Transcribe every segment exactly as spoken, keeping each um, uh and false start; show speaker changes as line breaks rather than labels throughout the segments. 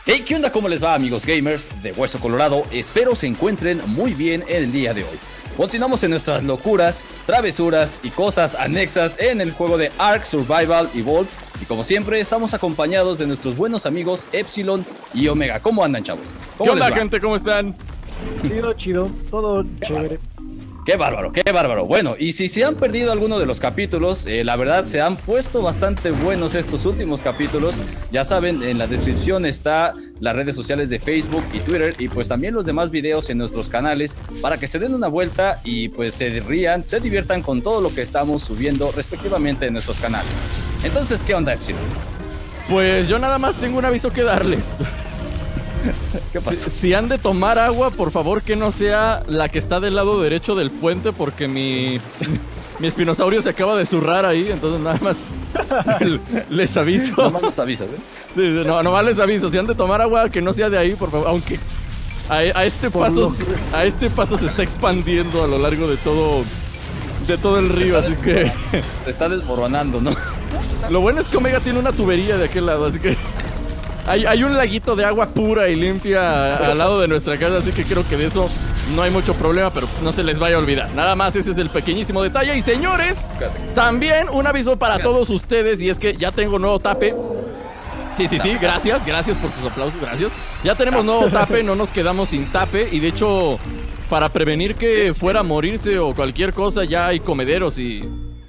Hey, ¿qué onda? ¿Cómo les va, amigos gamers de Hueso Colorado? Espero se encuentren muy bien el día de hoy. Continuamos en nuestras locuras, travesuras y cosas anexas en el juego de Ark Survival Evolved. Y como siempre, estamos acompañados de nuestros buenos amigos Epsilon y Omega. ¿Cómo andan, chavos?
¿Qué onda, gente? ¿Cómo están?
Chido, chido, todo chévere.
Qué bárbaro, qué bárbaro. Bueno, y si se han perdido alguno de los capítulos, eh, la verdad se han puesto bastante buenos estos últimos capítulos. Ya saben, en la descripción está las redes sociales de Facebook y Twitter, y pues también los demás videos en nuestros canales, para que se den una vuelta y pues se rían, se diviertan con todo lo que estamos subiendo respectivamente en nuestros canales. Entonces, ¿qué onda, Epsilon?
Pues yo nada más tengo un aviso que darles.
¿Qué pasó?
Si, si han de tomar agua, por favor que no sea la que está del lado derecho del puente, porque mi, mi espinosaurio se acaba de zurrar ahí, entonces nada más les aviso.
Nomás nos avisas, ¿eh?
Sí, no, nomás les aviso, si han de tomar agua, que no sea de ahí, por favor, aunque a, a, este, paso, a este paso se está expandiendo a lo largo de todo, de todo el río, así que...
Se está desmoronando, ¿no?
Lo bueno es que Omega tiene una tubería de aquel lado, así que... Hay, hay un laguito de agua pura y limpia al lado de nuestra casa, así que creo que de eso no hay mucho problema, pero pues no se les vaya a olvidar. Nada más, ese es el pequeñísimo detalle. Y señores, también un aviso para todos ustedes, y es que ya tengo nuevo tape. Sí, sí, sí, gracias, gracias por sus aplausos, gracias. Ya tenemos nuevo tape, no nos quedamos sin tape, y de hecho, para prevenir que fuera a morirse o cualquier cosa, ya hay comederos y...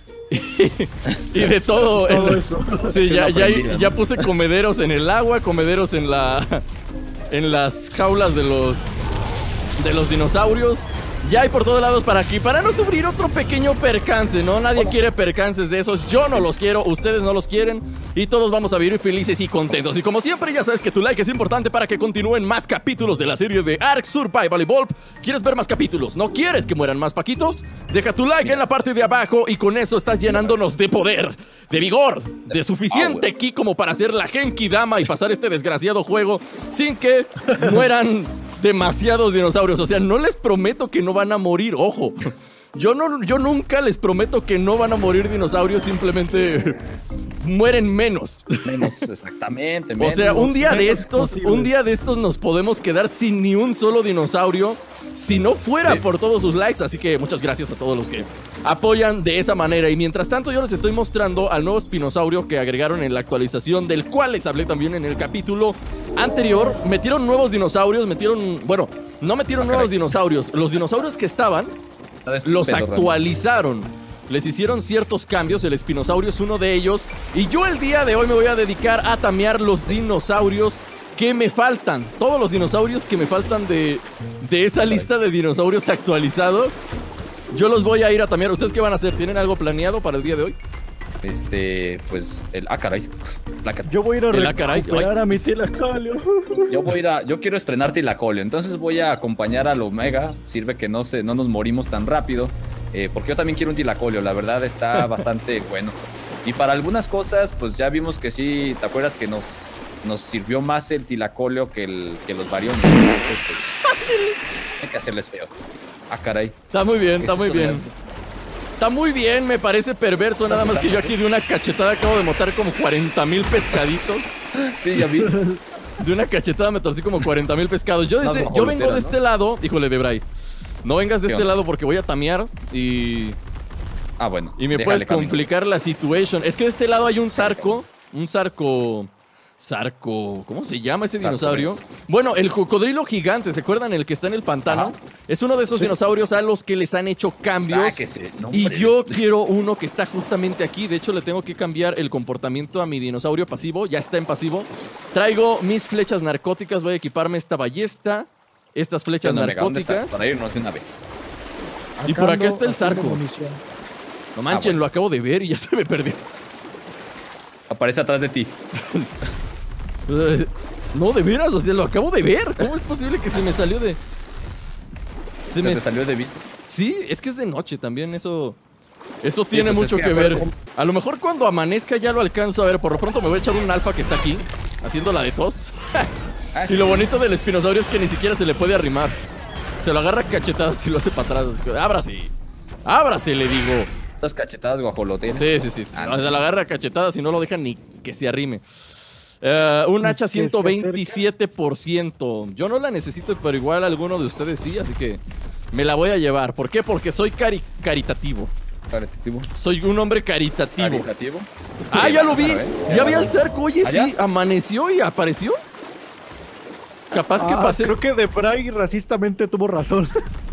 y de todo,
todo
en,
eso.
Sí, ya, ya, ya puse comederos en el agua, comederos en la en las jaulas de los de los dinosaurios. Ya hay por todos lados para aquí, para no sufrir otro pequeño percance, ¿no? Nadie quiere percances de esos, yo no los quiero, ustedes no los quieren, y todos vamos a vivir felices y contentos. Y como siempre, ya sabes que tu like es importante para que continúen más capítulos de la serie de Ark Survival Evolved. ¿Quieres ver más capítulos? ¿No quieres que mueran más paquitos? Deja tu like en la parte de abajo, y con eso estás llenándonos de poder, de vigor, de suficiente ki como para hacer la Genki Dama y pasar este desgraciado juego sin que mueran demasiados dinosaurios. O sea, no les prometo que no van a morir, ojo. Yo, no, yo nunca les prometo que no van a morir dinosaurios, simplemente mueren menos.
Menos, exactamente. Menos.
O sea, un día de estos,
posibles.
un día de estos nos podemos quedar sin ni un solo dinosaurio si no fuera sí. por todos sus likes. Así que muchas gracias a todos los que apoyan de esa manera. Y mientras tanto, yo les estoy mostrando al nuevo espinosaurio que agregaron en la actualización, del cual les hablé también en el capítulo anterior. Metieron nuevos dinosaurios, metieron... Bueno, no metieron ah, nuevos caray. dinosaurios. Los dinosaurios que estaban, los actualizaron. Les hicieron ciertos cambios, el espinosaurio es uno de ellos. Y yo el día de hoy me voy a dedicar a tamear los dinosaurios que me faltan. Todos los dinosaurios que me faltan de, de esa lista de dinosaurios actualizados, yo los voy a ir a tamear. ¿Ustedes qué van a hacer? ¿Tienen algo planeado para el día de hoy?
Este, pues, el... Ah, caray.
Yo voy a ir a
el
recuperar a mi tilacolio.
Yo voy a ir a... Yo quiero estrenar tilacolio, entonces voy a acompañar al Omega. Sirve que no, se, no nos morimos tan rápido. Eh, porque yo también quiero un tilacolio, la verdad está bastante bueno. Y para algunas cosas, pues ya vimos que sí, ¿te acuerdas que nos, nos sirvió más el tilacolio que, el, que los variones? Entonces, pues, hay que hacerles feo. Ah, caray.
Está muy bien, está muy bien. Está muy bien, me parece perverso, nada más que yo aquí de una cachetada acabo de matar como cuarenta mil pescaditos.
Sí, ya vi.
De una cachetada me torcí como cuarenta mil pescados. Yo, desde, yo vengo de este lado, híjole, Debray. No vengas de este lado porque voy a tamear y...
Ah, bueno.
Y me puedes complicar la situación. Es que de este lado hay un zarco. Un zarco... Zarco... ¿Cómo se llama ese dinosaurio? Bueno, el cocodrilo gigante, ¿se acuerdan? El que está en el pantano. Ajá. Es uno de esos sí. dinosaurios a los que les han hecho cambios. No, y yo quiero uno que está justamente aquí. De hecho, le tengo que cambiar el comportamiento a mi dinosaurio pasivo. Ya está en pasivo. Traigo mis flechas narcóticas. Voy a equiparme esta ballesta. Estas flechas no, narcóticas.
Para irnos de una vez.
Y por acá está el zarco. No manchen, ah, bueno. Lo acabo de ver y ya se me perdió.
Aparece atrás de ti.
No, de veras, o sea, lo acabo de ver. ¿Cómo es posible que se me salió de...
Se, ¿Se me te salió de vista?
Sí, es que es de noche también, eso... Eso tiene sí, pues mucho es que, que ver. ver. A lo mejor cuando amanezca ya lo alcanzo a ver. Por lo pronto me voy a echar un alfa que está aquí, haciendo la de tos. Y lo bonito del espinosaurio es que ni siquiera se le puede arrimar. Se lo agarra cachetadas y lo hace para atrás. Ábrase. Ábrase, le digo.
Las cachetadas guajoloteras.
Sí, sí, sí. Ah, se lo agarra cachetadas y no lo deja ni que se arrime. Uh, un hacha ciento veintisiete por ciento. Yo no la necesito, pero igual alguno de ustedes sí, así que me la voy a llevar. ¿Por qué? Porque soy cari caritativo.
Caritativo.
Soy un hombre caritativo.
Caritativo.
Ah, ya lo vi. Ya vi al cerco. Oye, sí, amaneció y apareció. Capaz que
ah,
pasé.
Creo que Debray racistamente tuvo razón.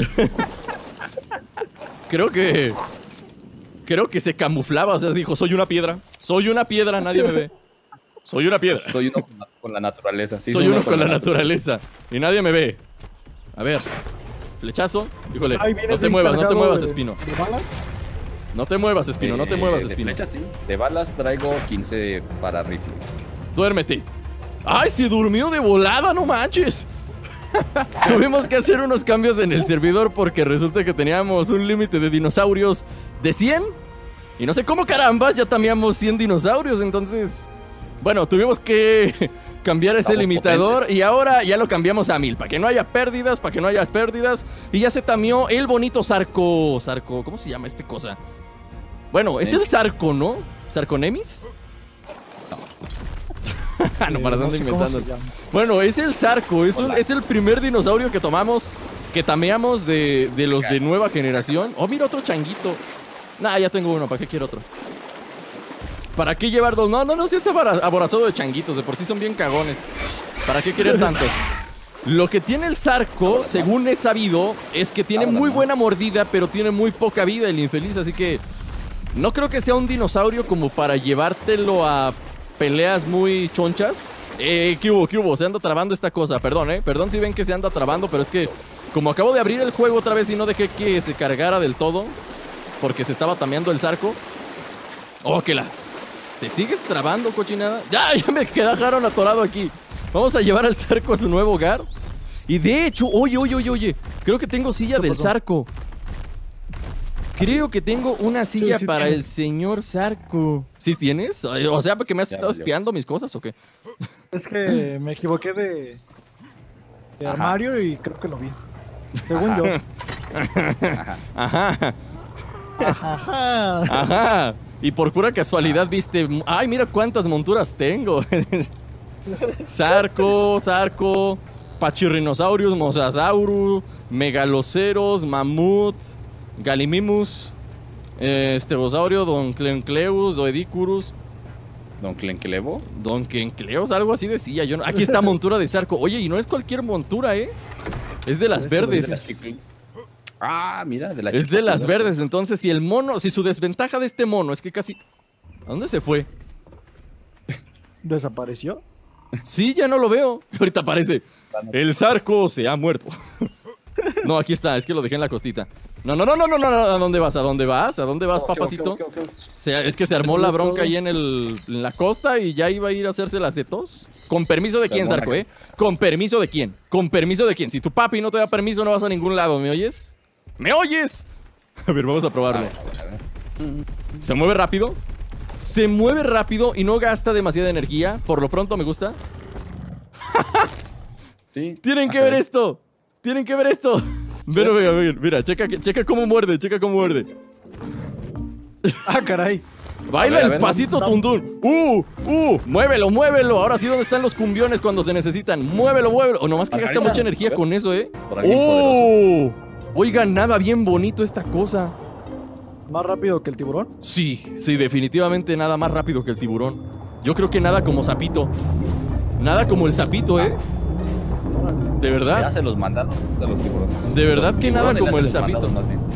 Creo que. Creo que se camuflaba. O sea, dijo: soy una piedra. Soy una piedra, nadie me ve. Soy una piedra.
Soy uno con la, con la naturaleza. Sí,
soy uno con, con la, la naturaleza. naturaleza. Y nadie me ve. A ver. Flechazo. Híjole. No te muevas, no te muevas, de, Espino.
¿De balas?
No te muevas, Espino, eh, no te muevas, Espino.
De flecha, sí. De balas traigo quince para rifle.
Duérmete. ¡Ay, se durmió de volada, no manches! Tuvimos que hacer unos cambios en el servidor porque resulta que teníamos un límite de dinosaurios de cien. Y no sé cómo carambas, ya teníamos cien dinosaurios, entonces... Bueno, tuvimos que cambiar ese Estamos limitador potentes. Y ahora ya lo cambiamos a mil, para que no haya pérdidas, para que no haya pérdidas. Y ya se tamió el bonito Sarco... Sarco... ¿Cómo se llama esta cosa? Bueno, es el Sarco, ¿no? ¿Sarconemis? No, no, para no inventando. Bueno, es el Sarco, es, un, es el primer dinosaurio que tomamos, que tameamos de, de los de nueva generación. Oh, mira otro changuito. Nah, ya tengo uno, ¿para qué quiero otro? ¿Para qué llevar dos? No, no, no, si es aborazado de changuitos, de por sí son bien cagones. ¿Para qué querer tantos? Lo que tiene el Sarco, según he sabido, es que tiene muy buena mordida, pero tiene muy poca vida el infeliz, así que no creo que sea un dinosaurio como para llevártelo a peleas muy chonchas. Eh, ¿qué hubo? ¿Qué hubo? Se anda trabando esta cosa, perdón, eh Perdón si ven que se anda trabando, pero es que como acabo de abrir el juego otra vez y no dejé que se cargara del todo porque se estaba tameando el Sarco. Oh, que la... ¿Te sigues trabando, cochinada? Ya, ya me quedaron atorado aquí. Vamos a llevar al Sarco a su nuevo hogar. Y de hecho, oye, oye, oye, oye creo que tengo silla del Sarco. Creo que tengo una silla sí, sí para tienes. El señor Sarco. ¿Sí tienes? O sea, ¿porque me has ya, estado espiando mis cosas o qué?
Es que me equivoqué de, de armario y creo que lo vi. Según Ajá. yo.
Ajá. Ajá. Ajá. Y por pura casualidad viste... ¡Ay, mira cuántas monturas tengo! Sarco, Sarco, Pachyrhinosaurus, Mosasaurus, Megaloceros, Mamut... Gallimimus, eh, Stegosaurio, Don Clencleus, Doedicurus.
¿Don Clenclevo?
Don Clencleus, algo así decía yo. No, aquí está montura de Sarco. Oye, y no es cualquier montura, ¿eh? Es de las verdes.
De las ah, mira, de las
Es de las verdes, entonces si el mono, si su desventaja de este mono es que casi... ¿A dónde se fue?
¿Desapareció?
Sí, ya no lo veo. Ahorita aparece. El Sarco se ha muerto. No, aquí está, es que lo dejé en la costita. No, no, no, no, no, no, ¿a dónde vas? ¿A dónde vas? ¿A dónde vas, okay, papacito? Okay, okay, okay. Se, es que se armó la bronca ahí en, el, en la costa y ya iba a ir a hacerse las de tos. ¿Con permiso de quién, Sarco, eh? ¿Con permiso de quién? ¿Con permiso de quién? Si tu papi no te da permiso, no vas a ningún lado, ¿me oyes? ¿Me oyes? A ver, vamos a probarlo. ¿Se mueve rápido? Se mueve rápido y no gasta demasiada energía. Por lo pronto me gusta.
Sí.
Tienen que ver esto. Tienen que ver esto. Mira, mira, mira, mira, checa, checa cómo muerde, checa cómo muerde.
Ah, caray.
Baila ver, el ver, pasito no, no. Tuntún. Uh, uh, muévelo, muévelo. Ahora sí, ¿dónde están los cumbiones cuando se necesitan? Muévelo, muévelo. O oh, nomás que gasta mucha energía con eso, ¿eh? Oh, oigan, nada bien bonito esta cosa.
¿Más rápido que el tiburón?
Sí, sí, definitivamente nada más rápido que el tiburón. Yo creo que nada como sapito. Nada como el sapito, ¿eh? ¿De verdad?
Ya se los mandaron de los tiburones.
De verdad
los
que nada como el sapito.
Más bien.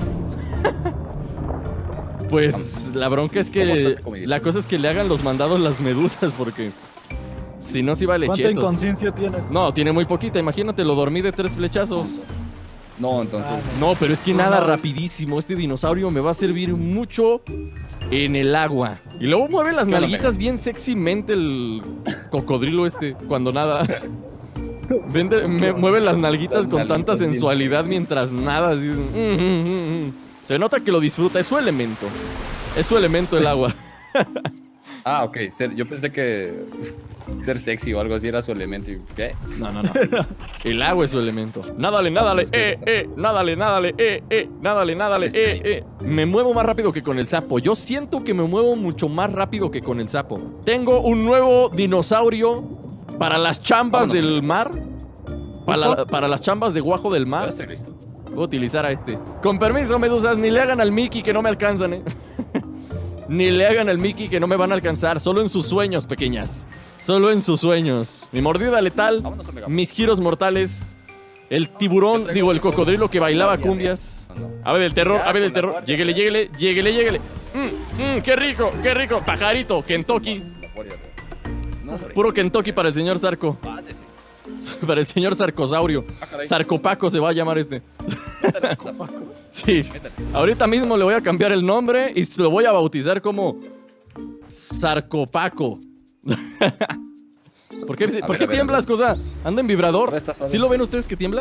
Pues la bronca es que la cosa es que le hagan los mandados las medusas porque si no, si vale chetos.
¿Cuánta inconsciencia tienes?
No, tiene muy poquita. Imagínate, lo dormí de tres flechazos.
No, entonces. Ah,
no, pero es que nada rapidísimo. Este dinosaurio me va a servir mucho en el agua. Y luego mueve las nalguitas bien sexymente el cocodrilo este cuando nada. Vende, me, mueve las nalguitas con tanta sensualidad mientras nada. Así, mm, mm, mm. Se nota que lo disfruta. Es su elemento. Es su elemento el agua.
Ah, ok. Yo pensé que Ser sexy o algo así era su elemento. ¿Y qué?
No, no, no. El agua es su elemento. Nádale, nádale, eh, eh, nádale, nádale, eh, eh, nádale, nádale, eh, eh. Me muevo más rápido que con el sapo. Yo siento que me muevo mucho más rápido que con el sapo. Tengo un nuevo dinosaurio para las chambas
Vámonos,
del
amigos.
mar. Para, para las chambas de Guajo del
Ya
Mar.
estoy listo.
Voy a utilizar a este. Con permiso, medusas, ni le hagan al Mickey que no me alcanzan, eh. Ni le hagan al Mickey que no me van a alcanzar. Solo en sus sueños, pequeñas. Solo en sus sueños. Mi mordida letal,
Vámonos, Omega.
mis giros mortales, el tiburón, digo, el cocodrilo que bailaba cumbias. Ave del terror, ave del terror. Lléguele, lléguele, lléguele, lléguele. Mm, mm, qué rico, qué rico. Pajarito, Kentucky.
No, hombre.
Puro Kentucky para el señor Sarco.
Pátese.
Para el señor Sarcosaurio.
Ah, caray.
Sarcopaco se va a llamar este.
Métale sus zapatos.
Sí.
Métale.
Ahorita mismo le voy a cambiar el nombre y se lo voy a bautizar como Sarcopaco. ¿Por qué,
A
¿por
ver,
qué
a ver,
tiemblas, cosa? ¿Anda en vibrador?
Está suave.
¿Sí lo ven ustedes que tiembla?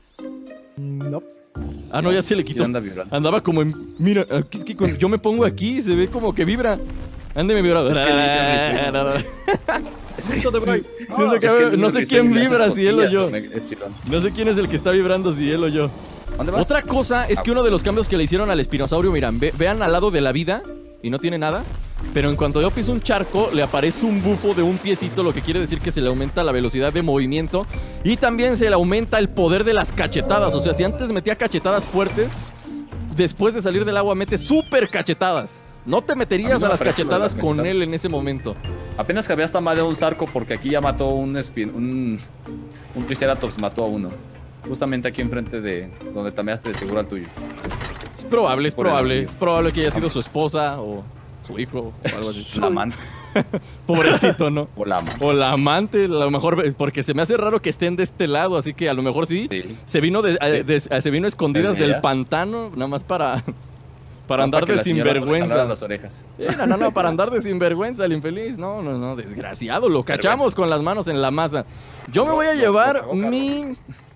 No.
Ah, no, ya se le
Sí,
quitó.
anda vibrando.
Andaba como en... Mira, aquí es que cuando yo me pongo aquí y se ve como que vibra. Ándeme vibrador.
Es que limpia
Listo de Bray.
Siento que-
Es que
no sé quién vibra, si él o yo.
Es chilón.
No sé quién es el que está vibrando, si él o yo.
¿Dónde vas?
Otra cosa es que uno de los cambios que le hicieron al espinosaurio, miran, ve- vean al lado de la vida y no tiene nada. Pero en cuanto yo piso un charco, le aparece un bufo de un piecito, lo que quiere decir que se le aumenta la velocidad de movimiento. Y también se le aumenta el poder de las cachetadas. O sea, si antes metía cachetadas fuertes, después de salir del agua mete súper cachetadas. No te
A
meterías
mí no
a
me
las
parece lo de
cachetadas
las
con
cachetadas.
él en ese momento.
Apenas que había hasta mal de un Sarco porque aquí ya mató un espin, un, un Triceratops, mató a uno. Justamente aquí enfrente de donde tameaste de seguro al tuyo.
Es probable, es
Por el
probable.
río.
Es probable que haya sido
Vamos.
su esposa o su hijo o algo así.
La amante.
Pobrecito, ¿no?
O la amante.
O la amante, a lo mejor, porque se me hace raro que estén de este lado, así que a lo mejor sí.
Sí.
Se vino de, a- de- a- se vino escondidas
Desde
del
allá.
pantano, nada más para, para
No,
andar
que
de
la señora le
sinvergüenza.
jalara las orejas.
Eh, no, no, no, para andar de sinvergüenza, el infeliz. No, no, no, desgraciado, lo cachamos con las manos en la masa. Yo me voy a llevar mi,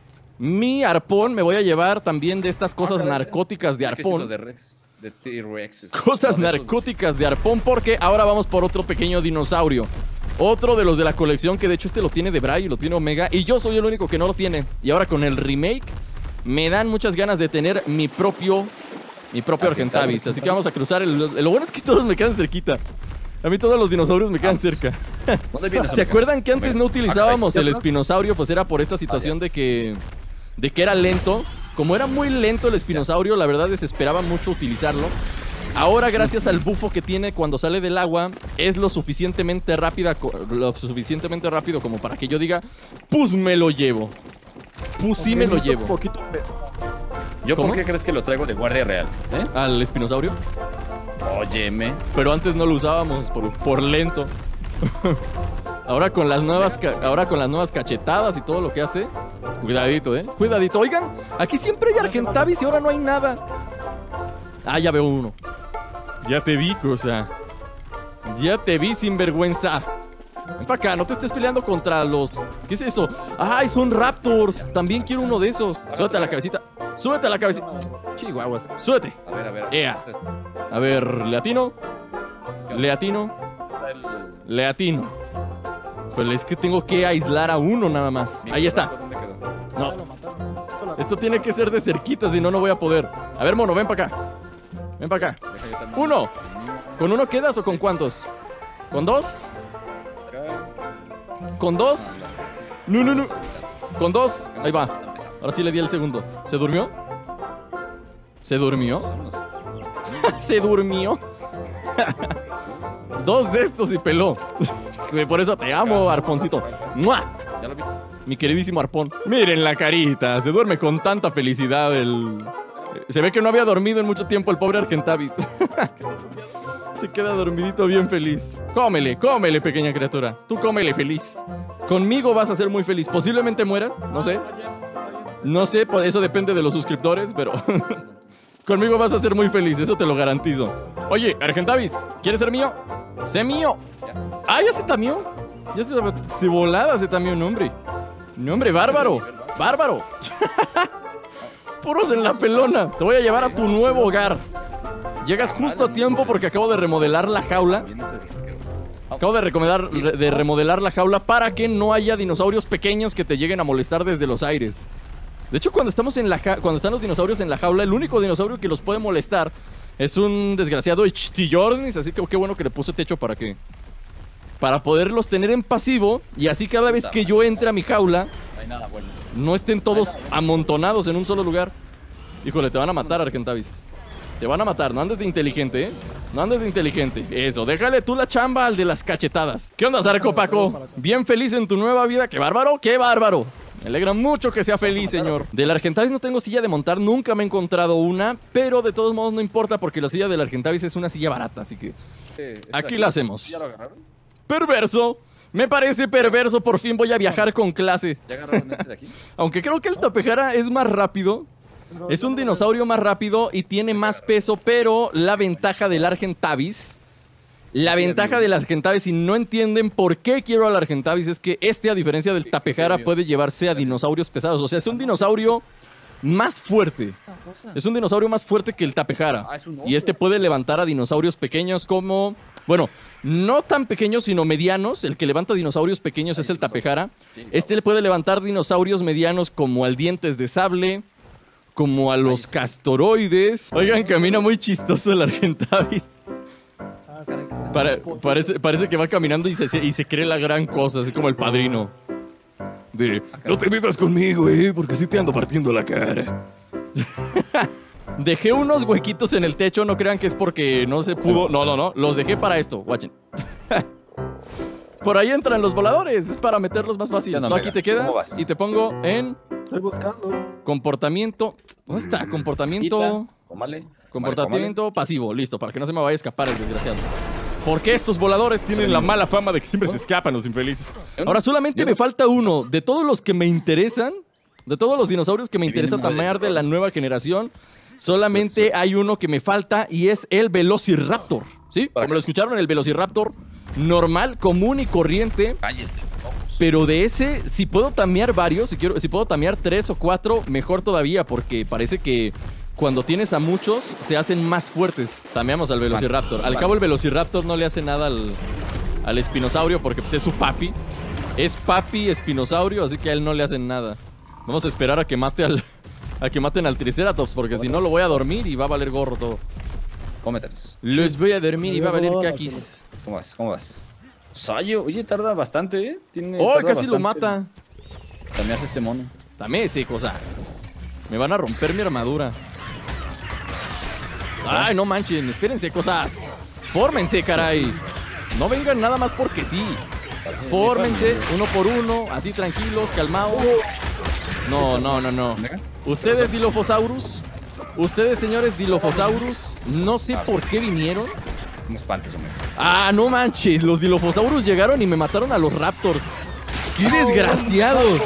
mi arpón, me voy a llevar también de estas cosas narcóticas de
Ejército
arpón.
de Rex, de T-Rexes.
Cosas
No, de esos-
narcóticas de arpón, porque ahora vamos por otro pequeño dinosaurio. Otro de los de la colección, que de hecho este lo tiene de Bray y lo tiene Omega, y yo soy el único que no lo tiene. Y ahora con el remake me dan muchas ganas de tener mi propio mi propio
Argentavis.
Argentavis. Así que vamos a cruzar el, lo bueno es que todos me quedan cerquita. A mí todos los dinosaurios me quedan cerca.
¿Dónde vienes?
¿Se
amigo?
acuerdan que antes
Omega.
no utilizábamos
Ah,
el
caray.
espinosaurio? Pues era por esta situación de que de que era lento. Como era muy lento el espinosaurio, la verdad desesperaba mucho utilizarlo. Ahora, gracias al bufo que tiene cuando sale del agua, es lo suficientemente rápida, co- lo suficientemente rápido como para que yo diga, pues me lo llevo. Pues sí me lo
Un
llevo.
poquito de peso.
¿Yo
¿Cómo?
por qué crees que lo traigo de guardia real? ¿Eh?
Al espinosaurio.
Óyeme.
Pero antes no lo usábamos por, por lento. Ahora con las nuevas ca- ahora con las nuevas cachetadas y todo lo que hace. Cuidadito, eh. Cuidadito. Oigan, aquí siempre hay Argentavis y ahora no hay nada. Ah, ya veo uno. Ya te vi, cosa. Ya te vi, sinvergüenza. Ven para acá, no te estés peleando contra los... ¿Qué es eso? ¡Ay, son Raptors! También quiero uno de esos. Súbete a la cabecita. Súbete a la cabecita. Chihuahuas. Súbete.
A ver, a ver.
Ea.
¿qué es esto?
A ver, ¿le atino?
¿Qué onda?
¿Le atino?
Está el-
Le atino. Pues es que tengo que aislar a uno nada más. Ahí está.
¿Dónde quedó?
No,
Ya lo mataron. Esto la-
esto tiene que ser de cerquita, si no, no voy a poder. A ver, mono, ven para acá. Ven para acá.
Deja yo también.
Uno. ¿Con uno quedas o con cuántos? ¿Con dos? ¿Con dos? No, no, no. ¿Con dos? Ahí va. Ahora sí le di el segundo. ¿Se durmió? ¿Se durmió? ¿Se durmió? Dos de estos y peló. Por eso te amo, arponcito. ¡Mua!
¿Ya lo viste?
Mi queridísimo arpón. Miren la carita. Se duerme con tanta felicidad el... Se ve que no había dormido en mucho tiempo el pobre Argentavis. Se queda dormidito bien feliz. Cómele, cómele, pequeña criatura. Tú cómele feliz. Conmigo vas a ser muy feliz. Posiblemente mueras, no sé. No sé, pues eso depende de los suscriptores, pero... Conmigo vas a ser muy feliz, eso te lo garantizo. Oye, Argentavis, ¿quieres ser mío? ¡Sé mío! ¡Ah, ya se tamió! Ya se de volada se tamió un hombre. Un hombre bárbaro. ¡Bárbaro! Puros en la pelona. Te voy a llevar a tu nuevo hogar. Llegas justo a tiempo porque acabo de remodelar la jaula.
Bien ese riquero.
Acabo de recomendar de remodelar la jaula para que no haya dinosaurios pequeños que te lleguen a molestar desde los aires. De hecho, cuando estamos en la ja cuando están los dinosaurios en la jaula, el único dinosaurio que los puede molestar es un desgraciado Ichtillornis, así que qué bueno que le puse techo para que para poderlos tener en pasivo y así cada vez que yo entre a mi jaula
No hay nada bueno.
no estén todos amontonados en un solo lugar. Híjole, te van a matar, Argentavis. Te van a matar, no andes de inteligente, ¿eh? No andes de inteligente. Eso, déjale tú la chamba al de las cachetadas. ¿Qué onda, Zarco Paco? Bien feliz en tu nueva vida. ¡Qué bárbaro! ¡Qué bárbaro! Me alegra mucho que sea feliz, señor. Del Argentavis no tengo silla de montar, nunca me he encontrado una, pero de todos modos no importa porque la silla del Argentavis es una silla barata, así que aquí la hacemos.
¿Ya lo agarraron?
Perverso. Me parece perverso, por fin voy a viajar con clase.
¿Ya agarraron ese de aquí?
Aunque creo que el Tapejara es más rápido. Es un dinosaurio más rápido y tiene más peso, pero la ventaja del Argentavis, la ventaja del Argentavis, si no entienden por qué quiero al Argentavis, es que este, a diferencia del Tapejara, puede llevarse a dinosaurios pesados. O sea, es un dinosaurio más fuerte. Es un dinosaurio más fuerte que el Tapejara. Y este puede levantar a dinosaurios pequeños como... Bueno, no tan pequeños, sino medianos. El que levanta dinosaurios pequeños es el Tapejara. Este le puede levantar dinosaurios medianos como al Dientes de Sable, como a los Castoroides. Oigan, camina muy chistoso el Argentavis. Pare, parece, parece que va caminando y se, y se cree la gran cosa, así como el Padrino. De, no te metas conmigo, eh, porque sí te ando partiendo la cara. Dejé unos huequitos en el techo, no crean que es porque no se pudo. No, no, no, los dejé para esto, watchen. Por ahí entran los voladores, es para meterlos más fácil.
No,
Tú aquí te quedas y te pongo en...
Estoy buscando.
Comportamiento... ¿Dónde está? Comportamiento...
Cómale.
Comportamiento pasivo, listo, para que no se me vaya a escapar el desgraciado. Porque estos voladores tienen la mala fama de que siempre se escapan los infelices. Ahora solamente me falta uno. De todos los que me interesan, de todos los dinosaurios que me interesa tamear de la nueva generación, solamente hay uno que me falta y es el Velociraptor. ¿Sí? Como lo escucharon, el Velociraptor normal, común y corriente.
Cállese.
Pero de ese, si puedo tamear varios, si, quiero, si puedo tamear tres o cuatro, mejor todavía, porque parece que cuando tienes a muchos, se hacen más fuertes. Tameamos al Velociraptor. Al cabo, el Velociraptor no le hace nada al, al espinosaurio, porque pues, es su papi. Es papi espinosaurio, así que a él no le hacen nada. Vamos a esperar a que mate al... a que maten al Triceratops, porque si no lo voy a dormir y va a valer gorro todo.
Cómetelos.
Los voy a dormir y va a valer caquis.
¿Cómo vas? ¿Cómo vas? Sayo, oye, tarda bastante, ¿eh? Tiene,
¡Oh,
tarda
casi lo
bastante
mata!
Tamearse este mono.
Dame ese, cosa. Me van a romper mi armadura. Ay, no manchen, espérense, cosas. Fórmense, caray. No vengan nada más porque sí. Fórmense uno por uno, así tranquilos, calmados. No, no, no, no. Ustedes, Dilophosaurus. Ustedes, señores Dilophosaurus. No sé por qué vinieron.
No espantes, hombre.
Ah, no manches. Los Dilophosaurus llegaron y me mataron a los Raptors. ¡Qué desgraciados!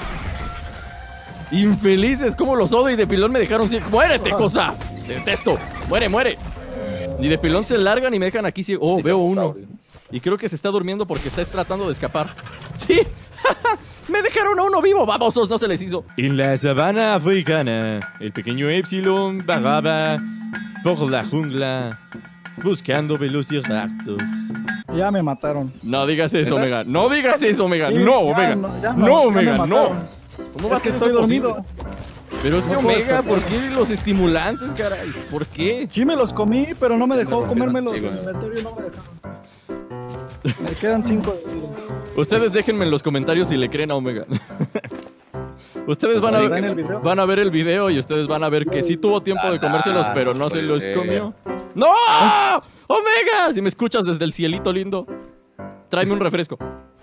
Infelices, como los odio y de pilón me dejaron ciego. ¡Muérete, cosa! ¡Te detesto! ¡Muere, muere! Y de pilón se largan y me dejan aquí ciego. Oh, veo uno. Y creo que se está durmiendo porque está tratando de escapar. ¡Sí! ¡Me dejaron a uno vivo! ¡Babosos! No se les hizo. En la sabana africana, el pequeño Epsilon vagaba por la jungla buscando Velociraptor.
Ya me mataron.
No digas eso, Omega. No digas eso, Omega. No, Omega. No, no, Omega, no. ¿Cómo va a ser
estoy dormido?
Posible? Pero es que,
No
Omega,
puedo
¿por qué los estimulantes, caray? ¿Por qué?
Sí me los comí, pero no me dejó
lo
comérmelos.
sí,
En
güey.
el inventario no me dejaron. Me quedan cinco.
Ustedes déjenme en los comentarios si le creen a Omega. Ustedes van a,
¿Está en el video?
van a ver el video y ustedes van a ver que sí tuvo tiempo de comérselos, pero no se los comió. ¡No! ¡Omega! Si me escuchas desde el cielito lindo, tráeme un refresco.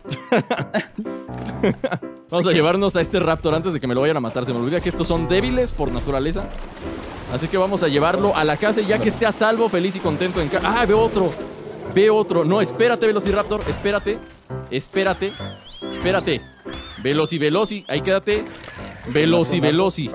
Vamos a llevarnos a este Raptor antes de que me lo vayan a matar. Se me olvida que estos son débiles por naturaleza. Así que vamos a llevarlo a la casa y ya que esté a salvo, feliz y contento en casa. ¡Ah, veo otro! Veo otro. No, espérate, Velociraptor. Espérate. Espérate. Espérate. Veloci, Veloci. Ahí quédate. Veloci, Veloci.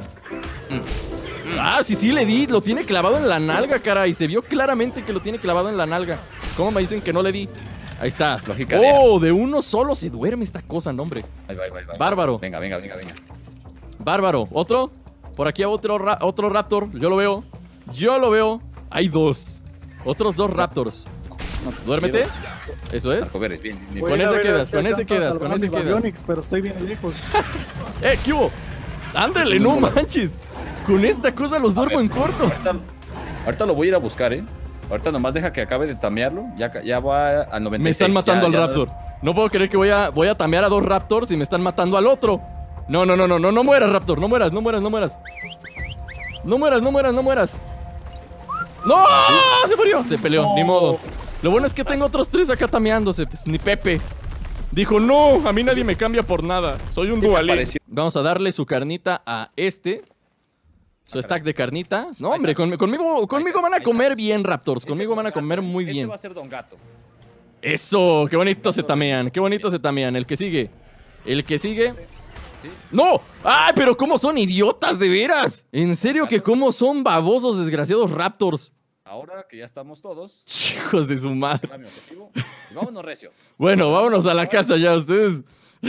Ah, sí, sí le di. Lo tiene clavado en la nalga, caray. Se vio claramente que lo tiene clavado en la nalga. ¿Cómo me dicen que no le di? Ahí está.
Lógica
Oh, de uno solo se duerme esta cosa, no, hombre.
Ahí va, ahí va, ahí va.
Bárbaro.
Venga, venga, venga, venga.
Bárbaro. ¿Otro? Por aquí hay otro, ra otro Raptor. Yo lo veo. Yo lo veo. Hay dos. Otros dos Raptors. Duérmete. Eso es.
Marco Veres, bien, bien, bien.
Voy
Con
a ir a
ese
ver
quedas,
si
con ese
alcanzo a
quedas,
salvar
con ese
mis
quedas.
Babionics, pero estoy bien lejos.
¡Eh, qué hubo! ¡Ándale, no manches! Con esta cosa los duermo en corto.
Ahorita, ahorita lo voy a ir a buscar, ¿eh? Ahorita nomás deja que acabe de tamearlo. Ya, ya va al noventa y seis.
Me están matando
ya,
al
ya
Raptor. No puedo creer que voy a, voy a tamear a dos Raptors y me están matando al otro. No, no, no, no, no, no mueras, Raptor. No mueras, no mueras, no mueras. No mueras, no mueras, no mueras. ¡No! Se murió. Se peleó, ni modo. Lo bueno es que tengo otros tres acá tameándose. Pues ni Pepe. Dijo, no, a mí nadie me cambia por nada. Soy un dualín. Vamos a darle su carnita a este. Su stack de carnita. No, hombre, con- conmigo, conmigo van a comer bien, Raptors. Conmigo van a comer muy
Este
bien.
va a ser Don Gato.
Eso, qué bonito se tamean, qué bonito se tamean. El que sigue. El que sigue. ¡No! ¡Ay, pero cómo son idiotas, de veras! En serio que cómo son babosos, desgraciados Raptors.
Ahora que ya estamos todos,
Hijos de su madre.
era mi objetivo. Y vámonos recio.
Bueno, vámonos a la casa ya, ustedes.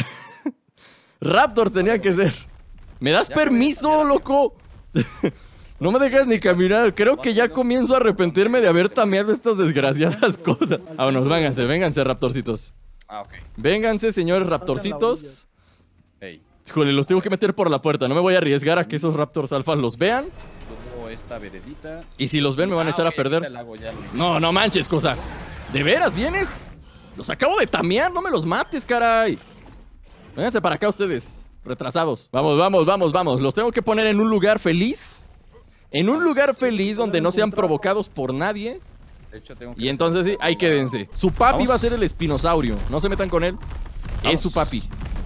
Raptor tenía que ser. ¿Me das
Ya, güey,
permiso,
ya.
loco? No me dejas ni caminar. Creo que ya comienzo a arrepentirme de haber tameado estas desgraciadas cosas. Vámonos, vénganse, vénganse, Raptorcitos.
Ah, ok.
Vénganse, señores Raptorcitos.
Hey,
Híjole, los tengo que meter por la puerta. No me voy a arriesgar a que esos Raptors alfas los vean.
luego esta veredita.
Y si los ven, me van a
Ah,
echar a
ok, aquí está
perder.
el lago, ya lo vi.
No, no manches, cosa. ¿De veras vienes? Los acabo de tamear, no me los mates, caray. Vénganse para acá ustedes, retrasados. Vamos, vamos, vamos, vamos. Los tengo que poner en un lugar feliz. En un lugar feliz donde no sean provocados por nadie.
De hecho, tengo que
Y entonces sí, ahí quédense. Su papi
Vamos.
va a ser el espinosaurio. No se metan con él. Es
Vamos.
su papi.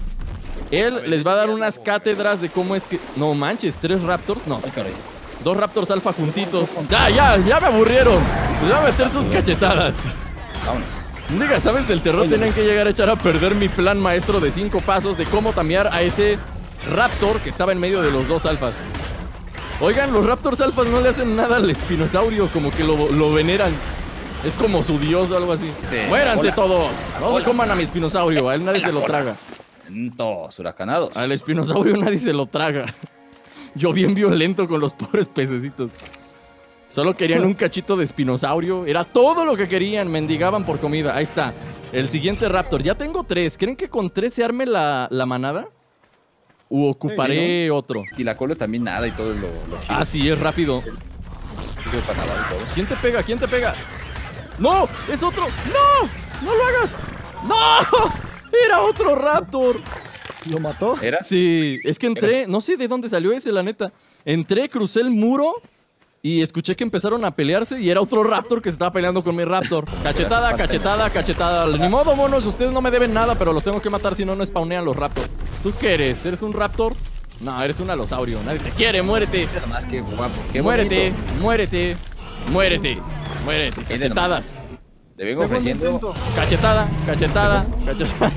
Él les va a dar unas cátedras de cómo es que... No manches, ¿tres Raptors? No.
Ay, caray.
Dos Raptors alfa juntitos. Ya, ya, ya me aburrieron. Les voy a meter sus cachetadas.
Vámonos.
Diga, ¿sabes del terror? Tenían que llegar a echar a perder mi plan maestro de cinco pasos de cómo tamear a ese Raptor que estaba en medio de los dos alfas. Oigan, los Raptors alfas no le hacen nada al espinosaurio, como que lo, lo veneran. Es como su dios o algo así.
Sí.
¡Muéranse
Hola.
todos! No se
Hola.
coman a mi espinosaurio, a él nadie se lo
Hola.
traga.
Todos huracanados.
Al espinosaurio nadie se lo traga. Yo bien violento con los pobres pececitos. Solo querían un cachito de espinosaurio. Era todo lo que querían. Mendigaban por comida. Ahí está. El siguiente Raptor. Ya tengo tres. ¿Creen que con tres se arme la, la manada? ¿U ocuparé otro?
Tilacolo también nada y todo lo, lo chido.
Ah, sí, es rápido.
Chido para nadar y todo.
¿Quién te pega? ¿Quién te pega? ¡No! ¡Es otro! ¡No! ¡No lo hagas! ¡No! ¡Era otro Raptor!
¿Lo mató?
¿Era?
Sí, es que entré, no sé de dónde salió ese, la neta. Entré, crucé el muro y escuché que empezaron a pelearse y era otro Raptor que se estaba peleando con mi Raptor. Cachetada, cachetada, cachetada. Ni modo, monos, ustedes no me deben nada, pero los tengo que matar si no, no spawnean los Raptor. ¿Tú qué eres? ¿Eres un Raptor? No, eres un alosaurio. Nadie te quiere, muérete.
Nada más que guapo. Qué
Muérete,
bonito.
muérete, muérete, muérete.
Mire nomás.
Cachetadas.
Te vengo
Qué buen
ofreciendo.
intento.
Cachetada, cachetada, cachetada.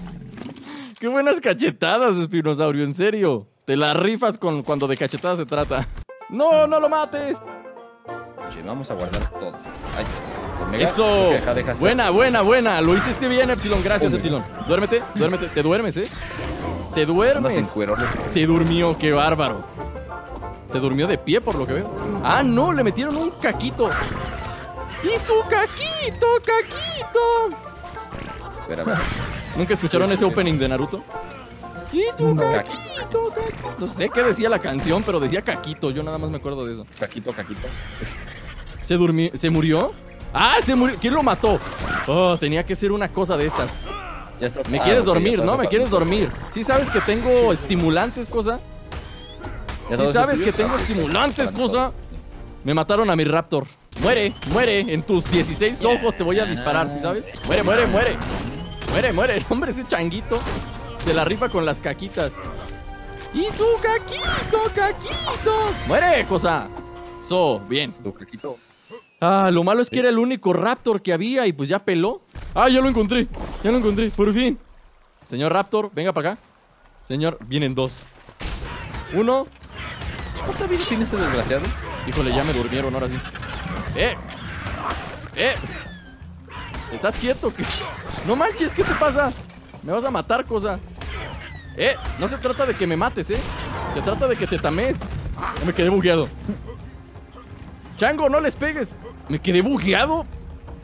Qué buenas cachetadas, espinosaurio, en serio. Te la rifas con cuando de cachetadas se trata. No, no lo mates.
Che, vamos a guardar todo. Ay, por mega.
Eso.
Deja, deja, deja.
Buena, buena, buena. Lo hiciste bien, Epsilon. Gracias,
Hombre.
Epsilon. Duérmete, duérmete. Te duermes, ¿eh? Te duermes.
Andas en cuerones.
Se durmió, qué bárbaro. Se durmió de pie, por lo que veo. Ah, no, le metieron un caquito. ¡Y su caquito, caquito!
Espera, espera.
¿Nunca escucharon ese opening de Naruto? ¡Y su
No.
caquito, caquito! No sé qué decía la canción, pero decía caquito. Yo nada más me acuerdo de eso.
Caquito, caquito.
¿Se durmió? ¿Se murió? ¡Ah, se murió! ¿Quién lo mató? Oh, tenía que ser una cosa de estas.
Ya estás.
Me
ah,
quieres
ok, ya
dormir,
estás
¿no? Me
repa-
quieres dormir. ¿Sí sabes que tengo estimulantes, cosa?
¿Ya
¿Sí
sabes
sabes que
estudios?
tengo
Ah, ok,
estimulantes,
para
cosa?
todo.
Me mataron a mi Raptor. Muere, muere. En tus dieciséis ojos te voy a disparar, ¿sí sabes? Muere, muere, muere. Muere, muere. Hombre, ese changuito se la rifa con las caquitas. ¡Y su caquito, caquito! ¡Muere, cosa! So, bien.
Tu caquito.
Ah, lo malo es que era el único Raptor que había y pues ya peló. Ah, ya lo encontré. Ya lo encontré, por fin. Señor Raptor, venga para acá. Señor, vienen dos. Uno.
¿Cuánta vida tiene este desgraciado?
Híjole, ya me durmieron, ahora sí. ¡Eh! ¡Eh! ¿Estás quieto? ¿Qué? No manches, ¿qué te pasa? Me vas a matar, cosa. ¡Eh! No se trata de que me mates, ¿eh? Se trata de que te tames. Ya me quedé bugueado. Chango, no les pegues. ¿Me quedé bugueado?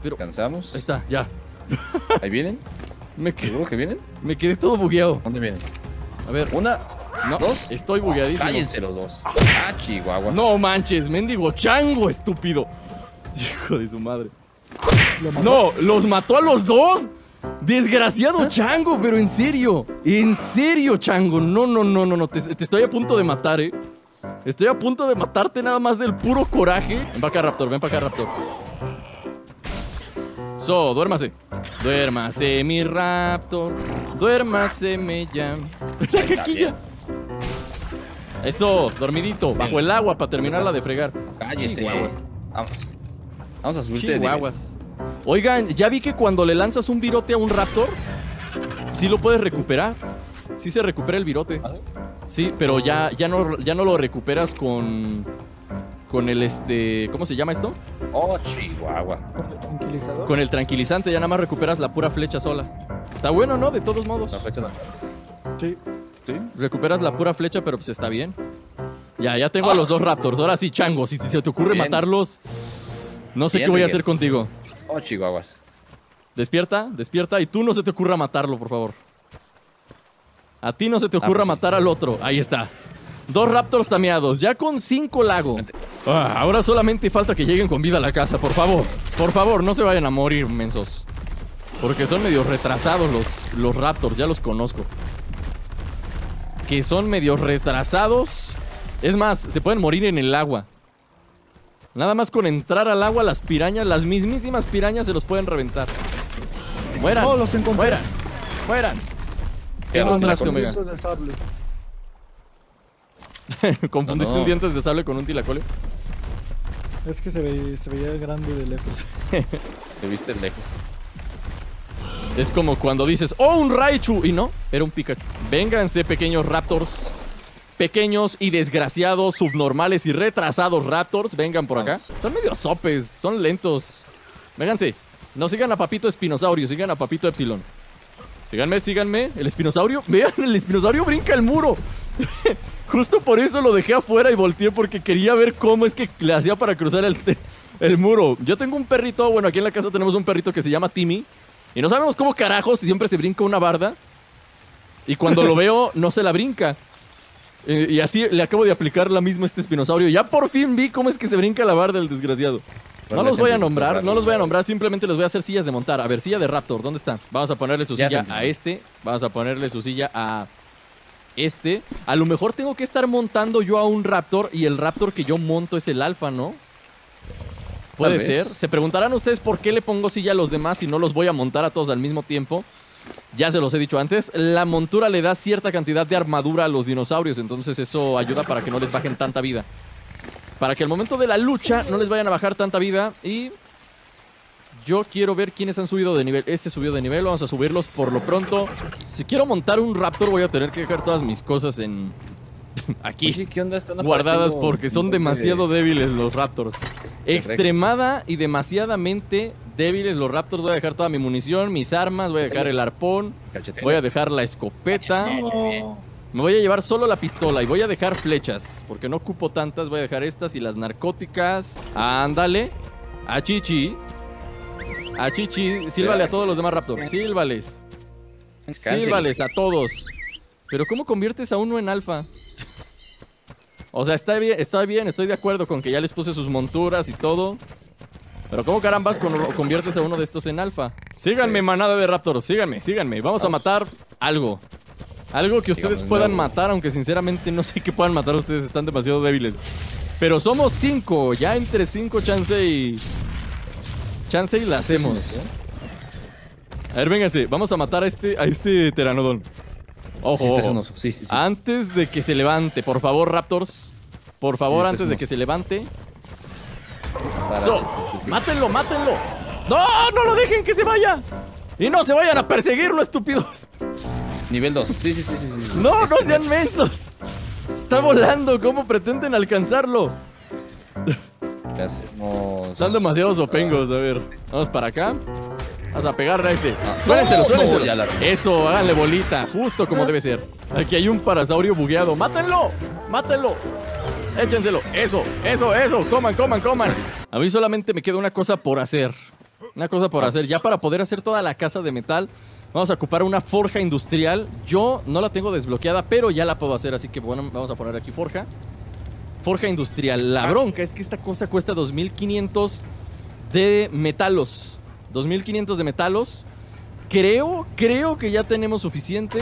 Pero...
Cansamos.
Ahí está, ya.
Ahí vienen.
Me quedé,
¿Seguro que vienen?
me quedé todo bugueado.
¿Dónde vienen?
A ver,
Una,
no,
dos.
estoy bugueadísimo.
Cállense los dos. Ah, Chihuahua.
No manches, mendigo chango, estúpido. Hijo de su madre.
Lo mató.
No, ¿los mató a los dos? Desgraciado chango, pero en serio. En serio, chango. No, no, no, no, no. Te, te estoy a punto de matar, eh. Estoy a punto de matarte nada más del puro coraje. Ven para acá, Raptor, ven para acá, Raptor. So, duérmase. Duérmase, mi Raptor. Duérmase, me llama. La caquilla. Eso, dormidito, bajo el agua para terminarla de fregar.
Cállese.
Chihuahuas.
Vamos. Vamos a subirte de nivel.
Chihuahuas. Oigan, ya vi que cuando le lanzas un virote a un Raptor, sí lo puedes recuperar. Sí se recupera el virote. Sí, pero ya, ya, no, ya no lo recuperas con... Con el este... ¿Cómo se llama esto?
Oh, Chihuahua.
Con el tranquilizador.
Con el tranquilizante, ya nada más recuperas la pura flecha sola. Está bueno, ¿no? De todos modos.
La flecha no.
Sí.
¿Sí?
Recuperas la pura flecha, pero pues está bien. Ya, ya tengo a los dos Raptors. Ahora sí, chango, si, si se te ocurre
Bien.
matarlos, no sé
Bien,
qué voy a
Miguel.
hacer contigo.
Oh, Chihuahuas.
Despierta, despierta, y tú no se te ocurra matarlo, por favor. A ti no se te
Ah,
ocurra
pues sí.
matar al otro. Ahí está. Dos Raptors tameados, ya con cinco lago. Ah, ahora solamente falta que lleguen con vida a la casa, por favor. Por favor, no se vayan a morir, mensos. Porque son medio retrasados los, los Raptors, ya los conozco. Que son medio retrasados. Es más, se pueden morir en el agua. Nada más con entrar al agua, las pirañas, las mismísimas pirañas se los pueden reventar. Mueran,
Oh, los encontré.
mueran, mueran. ¿Qué
Ya los
encontraste,
tiracoles.
Omega?
Esos de sable.
¿Confundiste
No, no.
un dientes de sable con un tilacole?
Es que se, ve, se veía grande de lejos.
Te viste lejos.
Es como cuando dices, ¡oh, un Raichu! Y no, era un Pikachu. Vénganse, pequeños Raptors. Pequeños y desgraciados, subnormales y retrasados Raptors. Vengan por acá. Están medio sopes, son lentos. Vénganse. No sigan a Papito Espinosaurio, sigan a Papito Epsilon. Síganme, síganme. El espinosaurio. Vean, el espinosaurio brinca el muro. Justo por eso lo dejé afuera y volteé porque quería ver cómo es que le hacía para cruzar el, el muro. Yo tengo un perrito, bueno, aquí en la casa tenemos un perrito que se llama Timmy. Y no sabemos cómo carajos siempre se brinca una barda. Y cuando lo veo, no se la brinca. Eh, y así le acabo de aplicar la misma a este espinosaurio. Ya por fin vi cómo es que se brinca la barda el desgraciado. No los voy a nombrar, no los voy a nombrar, simplemente les voy a hacer sillas de montar. A ver, silla de Raptor, ¿dónde está? Vamos a ponerle su
Ya
silla
te
a este. Vamos a ponerle su silla a este. A lo mejor tengo que estar montando yo a un Raptor y el Raptor que yo monto es el alfa, ¿no? Puede
Tal
ser.
vez.
Se preguntarán ustedes por qué le pongo silla a los demás y no los voy a montar a todos al mismo tiempo. Ya se los he dicho antes, la montura le da cierta cantidad de armadura a los dinosaurios, entonces eso ayuda para que no les bajen tanta vida. Para que al momento de la lucha no les vayan a bajar tanta vida. Y yo quiero ver quiénes han subido de nivel. Este subió de nivel, vamos a subirlos por lo pronto. Si quiero montar un Raptor voy a tener que dejar todas mis cosas en... aquí.
Oye, ¿qué onda? Están
Guardadas
apareciendo
porque son
un montón de-
demasiado débiles los Raptors. Extremada y demasiadamente débiles los Raptors. Voy a dejar toda mi munición, mis armas, voy a dejar el arpón,
Cachetero.
voy a dejar la escopeta.
No.
Me voy a llevar solo la pistola y voy a dejar flechas, porque no ocupo tantas. Voy a dejar estas y las narcóticas. Ándale. A Chichi. A Chichi. Sílvale a todos los demás Raptors. Sílvales.
Descansen.
Sílvales a todos. Pero ¿cómo conviertes a uno en alfa? O sea, está bien, está bien, estoy de acuerdo con que ya les puse sus monturas y todo. Pero ¿cómo carambas con- conviertes a uno de estos en alfa? Síganme, manada de Raptors, síganme, síganme. Vamos a
Vamos.
matar algo. Algo que ustedes
Digamos,
puedan
no.
matar, aunque sinceramente no sé qué puedan matar ustedes, están demasiado débiles. Pero somos cinco, ya entre cinco chance y... Chance y la hacemos. A ver, vénganse, vamos a matar a este, a este Pteranodon. Ojo,
Sí, este es
ojo.
un oso. Sí, sí, sí.
Antes de que se levante, por favor, Raptors. Por favor,
Sí, este
antes
es
de
un
que
oso.
se levante.
Para-
So, mátenlo, mátenlo. ¡No! ¡No lo dejen que se vaya! Y no se vayan a perseguirlo, estúpidos.
Nivel dos. Sí, sí, sí, sí, sí.
No, no
Este-
sean mensos. Está volando, ¿cómo pretenden alcanzarlo?
¿Qué hacemos?
Están demasiados opengos, a ver. Vamos para acá. Vamos a pegarle a este.
Ah,
Suélenselo,
no,
suélenselo.
no, ya la-
Eso, háganle bolita, justo como debe ser. Aquí hay un parasaurio bugueado. ¡Mátenlo! ¡Mátenlo! Échenselo. Eso, eso, eso. Coman, coman, coman. A mí solamente me queda una cosa por hacer. Una cosa por hacer. Ya para poder hacer toda la casa de metal, vamos a ocupar una forja industrial. Yo no la tengo desbloqueada, pero ya la puedo hacer. Así que bueno, vamos a poner aquí forja. Forja industrial. La bronca es que esta cosa cuesta dos mil quinientos de metalos. dos mil quinientos de metalos. Creo, creo que ya tenemos suficiente.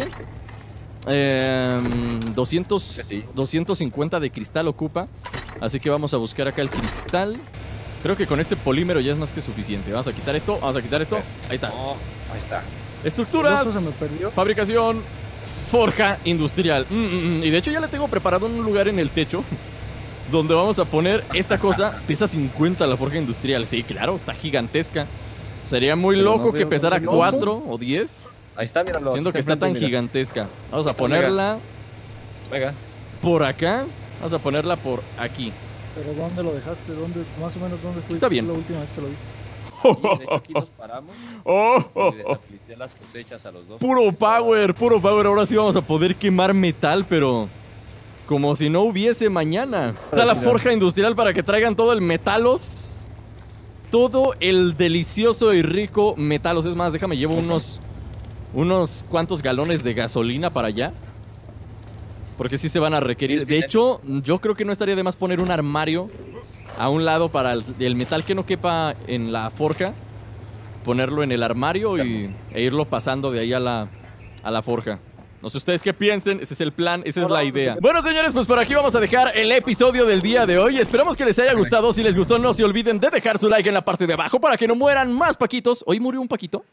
Eh, doscientos,
sí.
doscientos cincuenta de cristal ocupa. Así que vamos a buscar acá el cristal. Creo que con este polímero ya es más que suficiente. Vamos a quitar esto, vamos a quitar esto. Ahí estás.
Oh, ahí está.
Estructuras,
¿Esto se me perdió?
fabricación, forja industrial. Mm, mm, mm. Y de hecho ya le tengo preparado un lugar en el techo donde vamos a poner esta cosa. Pesa cincuenta la forja industrial. Sí, claro, está gigantesca. Sería muy
Pero
loco
no
que
veo
pesara
dónde lo
cuatro o diez.
Ahí está, míralo.
Siendo que está tan
enfrente, mira.
gigantesca. Vamos a
Está,
ponerla
Venga.
por acá. Vamos a ponerla por aquí.
Pero ¿dónde lo dejaste? ¿Dónde, más o menos dónde fuiste
Está bien.
la última vez que lo viste?
Y de hecho aquí nos paramos y les apliqué las cosechas a los dos.
Puro power, puro power. Ahora sí vamos a poder quemar metal, pero como si no hubiese mañana. Está la forja industrial para que traigan todo el metalos. Todo el delicioso y rico metalos. Es más, déjame, llevo unos unos cuantos galones de gasolina para allá. Porque sí se van a requerir. De hecho, yo creo que no estaría de más poner un armario a un lado para el, el metal que no quepa en la forja. Ponerlo en el armario y, e irlo pasando de ahí a la, a la forja. No sé ustedes qué piensen, ese es el plan, esa es la idea. Bueno, señores, pues por aquí vamos a dejar el episodio del día de hoy. Esperamos que les haya gustado. Si les gustó, no se olviden de dejar su like en la parte de abajo para que no mueran más paquitos. ¿Hoy murió un paquito?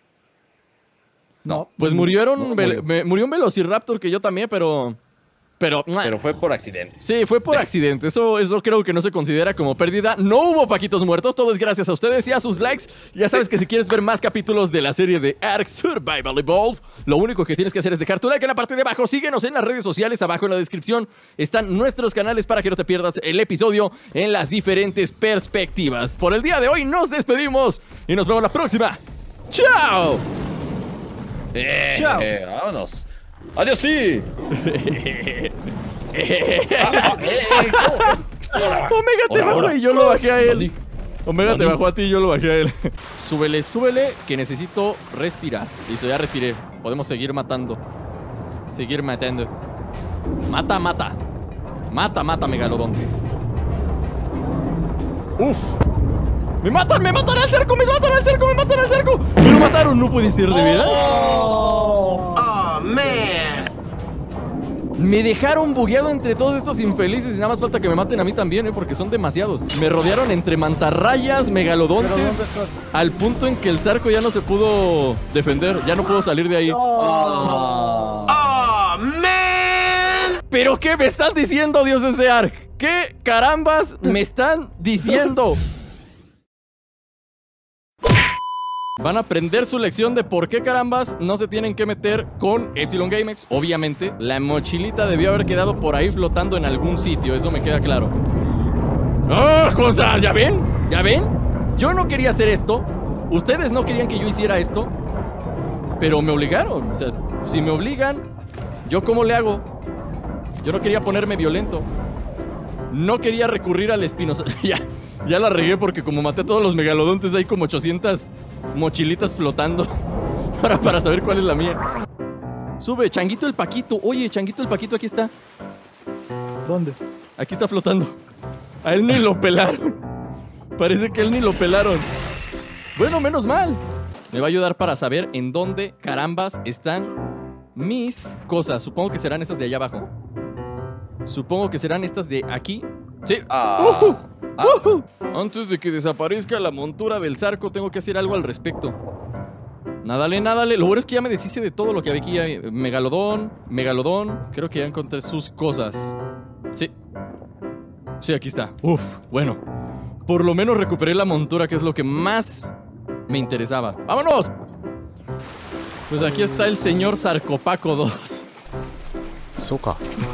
No.
Pues murieron,
No, no
murió.
murió.
murió un velociraptor que yo también, pero... Pero,
Pero fue por accidente.
sí, fue por accidente. Eso, eso creo que no se considera como pérdida. No hubo paquitos muertos. Todo es gracias a ustedes y a sus likes. Ya sabes que si quieres ver más capítulos de la serie de Ark Survival Evolved, lo único que tienes que hacer es dejar tu like en la parte de abajo. Síguenos en las redes sociales. Abajo en la descripción están nuestros canales para que no te pierdas el episodio en las diferentes perspectivas. Por el día de hoy nos despedimos y nos vemos la próxima. ¡Chao!
Eh,
Chao.
eh, vámonos. Adiós, sí. Ah, ah, eh, eh, oh.
Omega te
Ahora,
bajó
ahora.
y yo lo bajé a él.
Maldito.
Omega te
Maldito.
bajó a ti y yo lo bajé a él. Súbele, súbele, que necesito respirar. Listo, ya respiré. Podemos seguir matando. Seguir matando. Mata, mata. Mata, mata, megalodontes. Uf. ¡Me matan! ¡Me matan al cerco! ¡Me matan al cerco! ¡Me matan al cerco! ¡Me lo mataron! ¿No puede ser de veras?
Oh, man.
Me dejaron bugueado entre todos estos infelices y nada más falta que me maten a mí también, ¿eh? Porque son demasiados. Me rodearon entre mantarrayas,
¿Pero
megalodontes,
dónde estás?
al punto en que el zarco ya no se pudo defender. Ya no pudo salir de ahí.
Ah.
Oh, man.
¿Pero qué me están diciendo, dioses de Ark? ¿Qué carambas me están diciendo? Van a aprender su lección de por qué carambas no se tienen que meter con Epsilon GameX. Obviamente, la mochilita debió haber quedado por ahí flotando en algún sitio, eso me queda claro. ¡Ah, cosas! ¿Ya ven? ¿Ya ven? Yo no quería hacer esto. Ustedes no querían que yo hiciera esto. Pero me obligaron. O sea, si me obligan, ¿yo cómo le hago? Yo no quería ponerme violento. No quería recurrir al espinosa. ya, ya la regué porque como maté a todos los megalodontes hay como ochocientas mochilitas flotando. Para, para saber cuál es la mía. Sube, Changuito el Paquito. Oye, Changuito el Paquito, aquí está.
¿Dónde?
Aquí está flotando. A él ni lo pelaron. Parece que a él ni lo pelaron. Bueno, menos mal. Me va a ayudar para saber en dónde carambas están mis cosas. Supongo que serán estas de allá abajo. Supongo que serán estas de aquí. Sí.
Ah.
Ujú.
Ah.
Ujú. Antes de que desaparezca la montura del zarco, tengo que hacer algo al respecto. Nádale, nádale. Lo bueno es que ya me deshice de todo lo que había aquí. Ya, Megalodón, Megalodón. Creo que ya encontré sus cosas. Sí. Sí, aquí está. Uf, bueno. Por lo menos recuperé la montura, que es lo que más me interesaba. ¡Vámonos! Pues aquí está el señor Sarcopaco dos.
Soca.